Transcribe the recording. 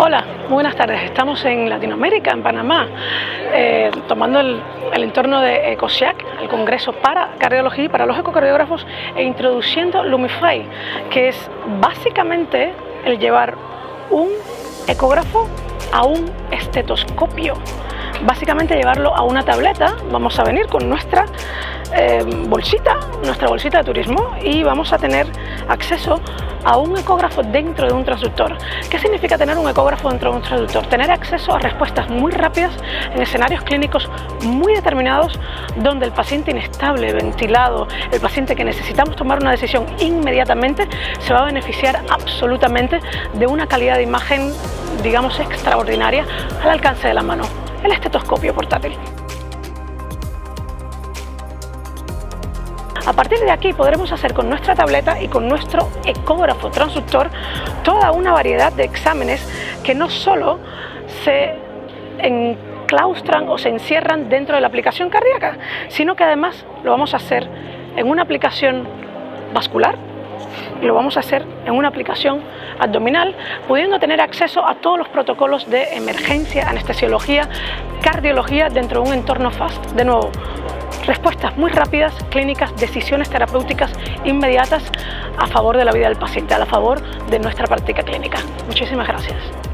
Hola, muy buenas tardes. Estamos en Latinoamérica, en Panamá, tomando el entorno de EcoShack, el Congreso para Cardiología y para los ecocardiógrafos, e introduciendo Lumify, que es básicamente el llevar un ecógrafo a un estetoscopio. Básicamente llevarlo a una tableta. Vamos a venir con nuestra bolsita de turismo, y vamos a tener acceso a un ecógrafo dentro de un transductor. ¿Qué significa tener un ecógrafo dentro de un transductor? Tener acceso a respuestas muy rápidas en escenarios clínicos muy determinados, donde el paciente inestable, ventilado, el paciente que necesitamos tomar una decisión inmediatamente, se va a beneficiar absolutamente de una calidad de imagen, digamos, extraordinaria al alcance de la mano: el estetoscopio portátil. A partir de aquí podremos hacer con nuestra tableta y con nuestro ecógrafo transductor toda una variedad de exámenes que no solo se enclaustran o se encierran dentro de la aplicación cardíaca, sino que además lo vamos a hacer en una aplicación vascular y lo vamos a hacer en una aplicación abdominal, pudiendo tener acceso a todos los protocolos de emergencia, anestesiología, cardiología dentro de un entorno FAST. De nuevo, respuestas muy rápidas, clínicas, decisiones terapéuticas inmediatas a favor de la vida del paciente, a favor de nuestra práctica clínica. Muchísimas gracias.